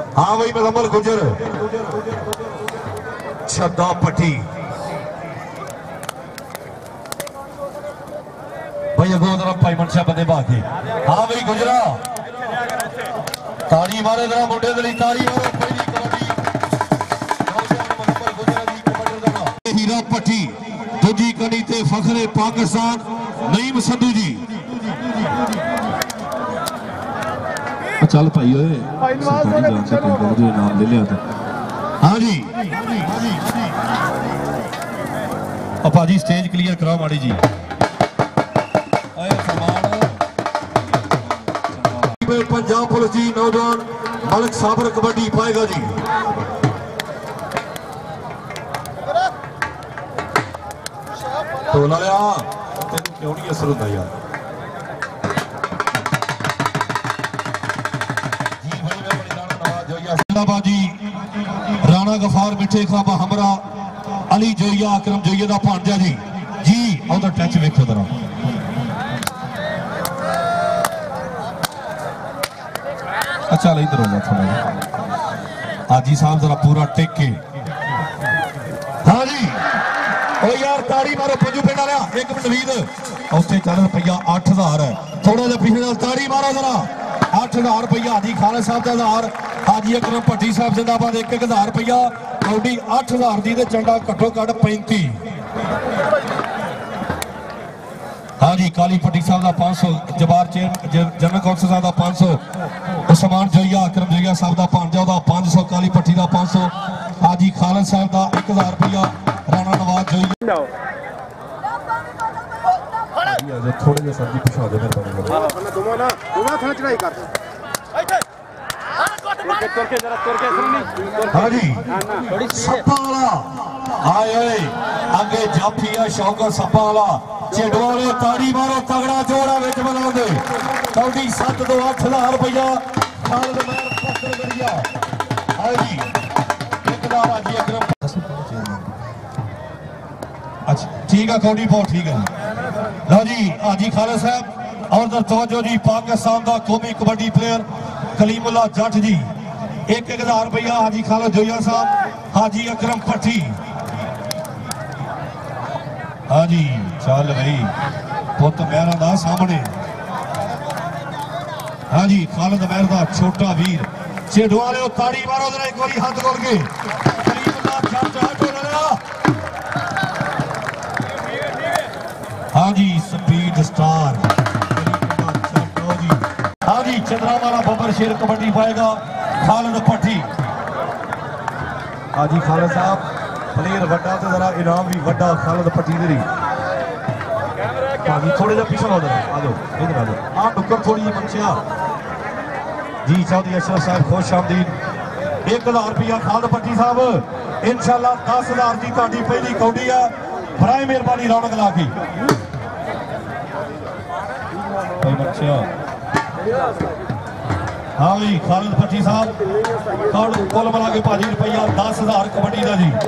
हाँ भाई मुकम्मल गुजर छदा पट्टी भाई अगो जरा भाई मनशा बंदे बाके। हाँ भाई गुजरा ताड़ी मारे जरा मुंडे दली ताड़ी मारो पहली कबड्डी हीरा पट्टी दूजी कनी ते फखरे पाकिस्तान नईम संधू जी। चल भाई ओए नाम ले लिया। हाँ जी भाजी स्टेज क्लियर कराओ माड़ी जी। पंजाब पुलिस जी नौजवान मलिक साबर कबड्डी पाएगा जी। तो लाया तेन क्यों नहीं असर होता यार जी। राणा गफार मिठे खाबा हमरा अली जोइया अकरम जोइया दा भांजा जी जी उधर टच वेखो जरा। अच्छा इधर होगा थोड़ा हाजी साहब जरा पूरा टेक के। हाँ जी ओ यार ताड़ी मारो पंजू पिंड वाला एक मिनट वीर उत्थे चल रुपया 8000 है थोड़ा जिहा पिछले ताड़ी मारो जरा 8000 रुपया हाजी खालिद साहब का 1000 हाजी अकरम भट्टी साहब जिंदाबाद 1000 रुपया कौडी 8000 दी ते चंडा घट्टो घट 35। हाँ जी काली भट्टी साहब का 500 जबार जनरल कौंसल साहब का 500 उस्मान जोइया अकरम जोइया साहब का भांजा 500 काली भट्टी का 500 हाजी खालिद साहब का 1000 रुपया राणा नवाज जोइया थोड़े जे सब्जी पिछा दे मेरे चढ़ाई कर। हाँ जी सप्पा वाला आए आगे जाफिया शौक सप्पा वाला चिडवाले ताड़ी मारो तगड़ा जोड़ा विच बना दे कौडी 7 तो 8000 रुपया खालिद महर पत्थर गरिया। हाँ जी जी अकरम अच्छा ठीक है कौडी बहुत ठीक है। लो जी हाजी खालिद साहब और तवज्जो जी पाकिस्तान का कौमी कबड्डी प्लेयर कलीमुल्लाह जट जी 1000 रुपया हाजी खालिद जोइया साहब हाजी अकरम भट्टी। हाँ जी चल भाई पुत मेहरा दा सामने। हाँ जी खालिद महर दा छोटा वीर चिडवाले ताड़ी मारो जरा एक बारी हाथ जोड़ के कलीमुल्लाह जट हाँ जी स्पीड स्टार। हाँ जी चंद्रामाला बब्बर शेर कबड्डी पाएगा खालिद भट्टी। हाँ जी खालिद साहब प्लेयर वड्डा तो जरा इनाम भी वड्डा खालिद भट्टी दे रही। हाँ जी थोड़े जा पीछे आ जाओ इधर आ जाओ आप नुक्कड़ थोड़ी जी मंचिया जी चौधरी अशरफ साहब खुश आमदीद 1000 रुपया खालिद भट्टी साहब इंशाल्लाह 10000 की ताड़ी पहली कौडी है बराए मेहरबानी रौनक ला के। हाँ जी खालिद भट्टी साहब कुल मिला के भाजी रुपया 10000 कबड्डी का जी।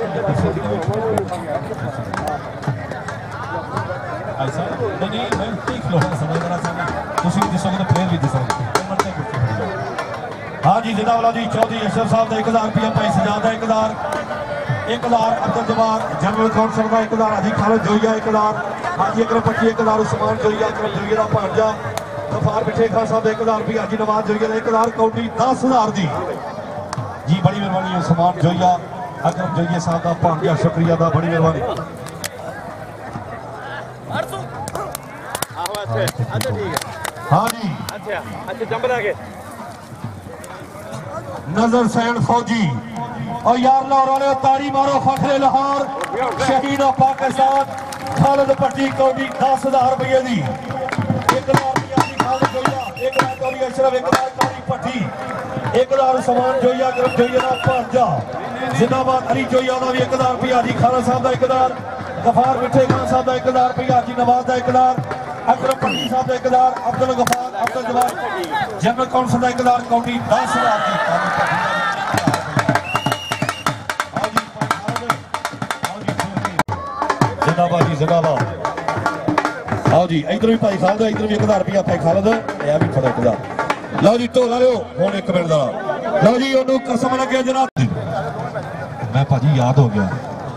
हाँ जी जिंदावाला जी चौधरी अशरफ साहब का 1000 रुपया भाई सजाद का 1000 अब्दुल जबार जनरल कौंसल का 1000 हाजी खालिद जोइया 1000 हाजी अकरम भट्टी 1000 उस्मान जोइया अकरम जोइया का भांजा गफार मिठे खान साहब 1000 रुपया हाजी नवाज जोइया 1000 कौडी 10000 दी जी बड़ी मेहरबानी उस्मान जोइया अकरम जोइया साहब का भांजा शुक्रिया दा बड़ी मेहरबानी। हाँ जी नजर सैन फौजी और यार लाहौर वाले ताड़ी मारो फखरे लाहौर शहीद ऑफ पाकिस्तान खालिद भट्टी कौडी 10000 रुपये दी 1000 रुपया खालिद जोइया 1000 कौडी अशरफ 1000 कौडी भट्टी 1000 उस्मान जोइया अकरम जोइया दा भांजा जिंदाबाद अली जोइया दा भी 1000 रुपया हाजी खालिद साहब दा 1000 गफार मिठे खान साहब दा 1000 रुपया हाजी नवाज दा 1000 अकरम भट्टी साहब का 1000 अब्दुल गफार अब्दुल जवाब जनरल कौंसल का 1000 कौडी 10000 की जिंदाबाद जी जिंदाबाद। आओ जी इधर भी भाई खालिद इधर भी 1000 रुपया भाई खालिद यह भी फड़ो 1000 लो जी ढोला लो हूँ 1 मिनट का लो जी ओनू कसम लगे जनाब मैं भाजी याद हो गया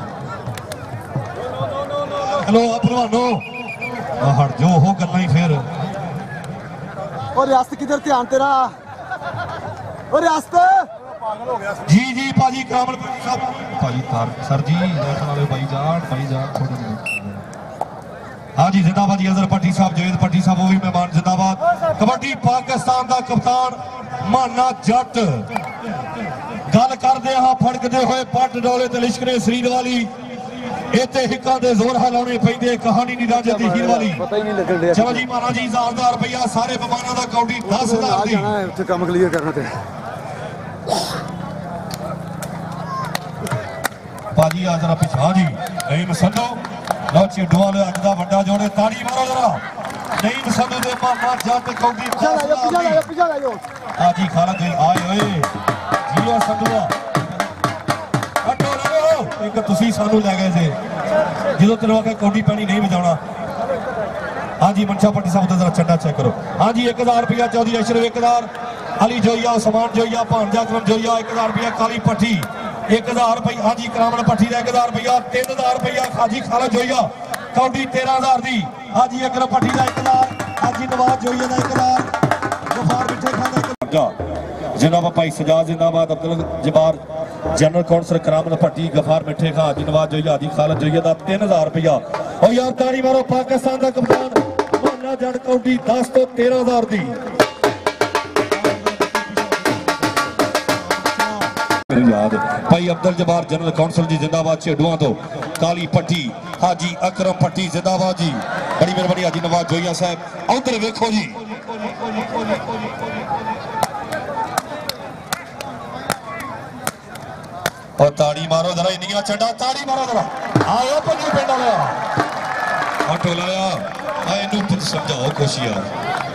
हेलो भलवानो हट जो हो गल्लां ही फिर और रियासत किधर ध्यान तेरा और रियासत जी जी भाजी कामल भाजी सर जी भाई जान थोड़ी हाँ जी जिंदाबाद जी अजहर भट्टी साहब जवेद भट्टी साहब वो भी मेहमान जिंदाबाद कबड्डी पाकिस्तान का कप्तान माना जट गल करते हाँ फड़कते हुए पट डोले ते लिशकने शरीर वाली इतने हिक्का दे जोर हिलाने पैंदे कहानी नहीं राजे हीर वाली पता ही नहीं लगन दिया चलो जी महाराज जी 1000 रुपया सारे मेहमानों का कौडी 10,000 दी उत्थे काम क्लियर करना ते भाजी आ जरा पिछा जी नहीं मसंदो लो चिड्डू वाले अज दा वड्डा जोड़े ताड़ी मारो जरा नहीं मसंदो दे मामा जट कौडी 10,000 पीछा ले जाओ हाजी खाला गई आए ओए जीओ संधुआ हटो लो एक तुसी सानू ले गए थे जो तेरे वाके कौडी पैनी नहीं बजाना हाँ जी मनशा भट्टी साहब जरा चंडा चेक करो हाँ जी 1000 रुपया चौधरी अशरफ 1000 अली जोइया उस्मान जोइया भांजा क्रम जोइया 1000 रुपया काली पट्टी 1000 रुपया हाँ जी करामन पट्टी का 1000 रुपया 3000 रुपया हाजी खाला जोइया कौडी 13000 दी हाँ जी अकरम पट्टी का 1000 हाजी नवाज जोइया का 1000 गफार मिठे खान का जनाब भाई सजाद जिंदाबाद अब्दुल जब्बार जनरल कौंसल करामन पट्टी गफार मिठे खा हाजी नवाज जोइया हाजी खालद जोइया का 3000 रुपया और यार ताड़ी मारो पाकिस्तान का कप्तान माना जट कौडी 10 तो 13000 दी याद भाई अब्दुल जब्बार जनरल कौंसल जी जिंदाबाद छेडुआ तो काली पट्टी हाजी अकरम पट्टी जिंदाबाद जी बड़ी मेहरबानी हाजी नवाज जोइया साहब उधर देखो जी और ताड़ी मारो जरा इंडिया चढ़ा ताड़ी मारो जरा आयो पंजू पिंड वाला ऑटो लाया आए इनू समझाओ कुछ यार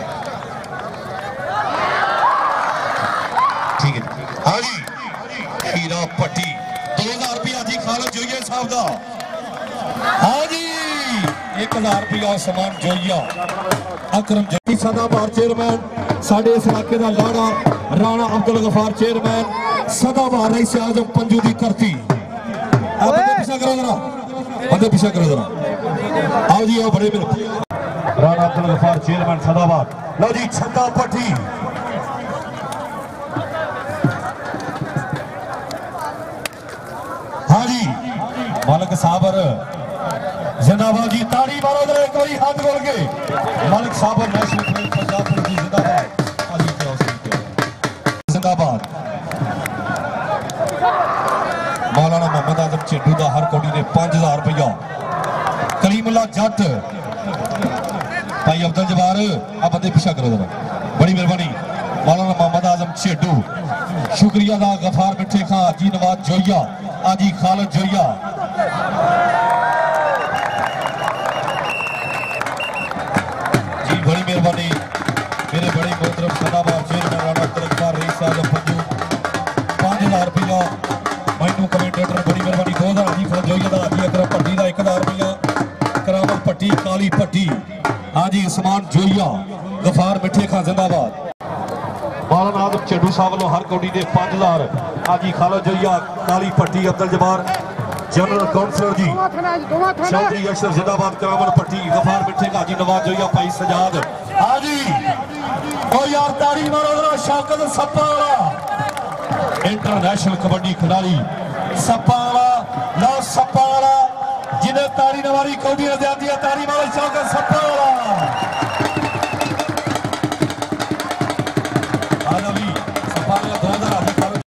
ठीक है हाँ जी हीरा पट्टी 2000 रुपया जी खालद जोइया साहब का हाँ जी 1000 रुपया समान जोइया अकरम जी सदाबहार चेयरमैन साडे इस इलाके का लाड़ा राणा अब्दुल गफार चेयरमैन सदाबहार रईस आजम पंजू की धरती पीछा करो जरा पीछा करो जरा आओ जी आओ बड़े मेरे राणा अब्दुल गफार चेयरमैन सदाबहार लो जी छंदा पट्टी हाँ जी मालिक साबर जिंदाबाद जी ताड़ी मारो जरा एक बारी हाथ बोल के मालिक साबर नेशनल पंजाब पुलिस जिंदाबाद जिंदाबाद मौलाना मोहम्मद आजम चेडू का हर कौड़ी ने 5000 रुपया कलीमुल्ला जट भाई अब्दुल जब्बार आ बंदे पीछा करो जरा बड़ी मेहरबानी मौलाना मोहम्मद आजम चेडू शुक्रिया दा गफार मिठे खां हाजी नवाज जोइया हाजी खालद जोइया जी बड़ी मेहरबानी मेरे बड़े मोहतरम सदाबहार चेयरमैन राणा अब्दुल गफार रईस आजम पंजू 5000 रुपया मैनू कमेंटेटर बड़ी मेहरबानी 2000 हाजी खालद जोइया दा हाजी अकरम पट्टी का 1000 रुपया करामत पट्टी काली पट्टी हाजी उस्मान जोइया गफार मिठे खां जिंदाबाद मौलाना आजम चेडू साहब वालों हर कौड़ी ने 5000 हाजी खालद जोइया काली पट्टी अब्दुल जब्बार जनरल कौंसल जी चौधरी अशरफ जिंदाबाद करामन पट्टी गफार मिठे का हाजी नवाज जोइया भाई सजाद हाजी ओ यार ताड़ी मारो जरा शौकत सप्पा वाला इंटरनेशनल कबड्डी खिलाड़ी सप्पा वाला लो सप्पा वाला जिन्हें ताड़ी नवारी कौड़ियां दिया